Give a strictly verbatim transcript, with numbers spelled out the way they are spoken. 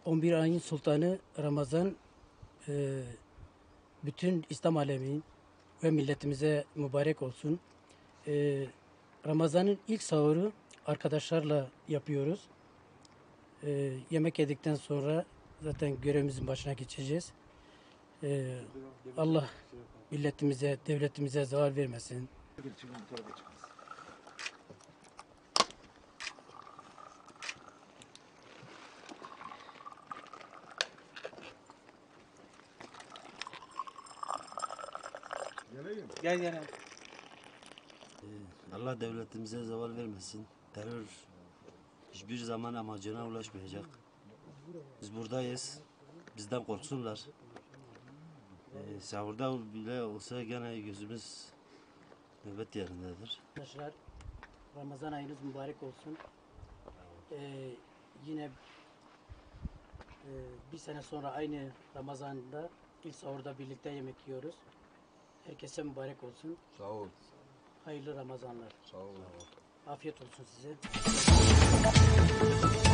on bir ayın sultanı Ramazan e, bütün İslam aleminin ve milletimize mübarek olsun. E, Ramazan'ın ilk sahuru arkadaşlarla yapıyoruz. E, yemek yedikten sonra zaten görevimizin başına geçeceğiz. E, Allah milletimize, devletimize zarar vermesin. Gel gel. Allah devletimize zeval vermesin. Terör hiçbir zaman amacına ulaşmayacak. Biz buradayız. Bizden korksunlar. Ee, sahurda bile olsa gene gözümüz nöbet yerindedir. Arkadaşlar Ramazan ayınız mübarek olsun. Ee, yine e, bir sene sonra aynı Ramazan'da ilk sahurda birlikte yemek yiyoruz. Herkese mübarek olsun. Sağ ol. Hayırlı Ramazanlar. Sağ ol. Afiyet olsun size.